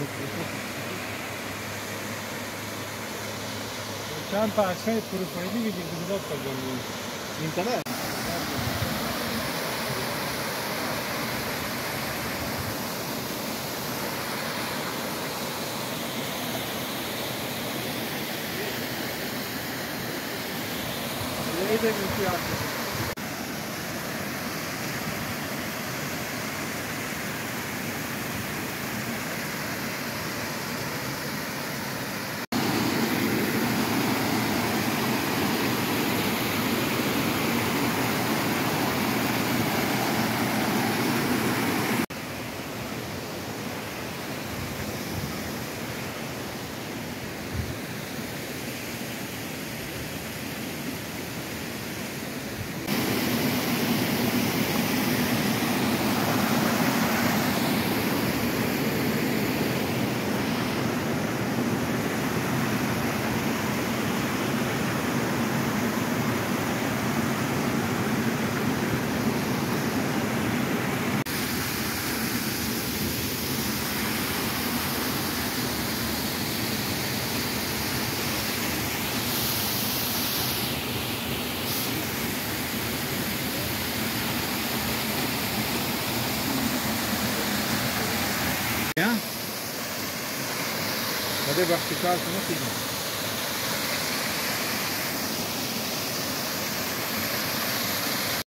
چند تا عکسای پروفایلی بگیر بذار تا جلوی اینترنت Neydi bu fiyatı? Ja? Wat heb je verteld van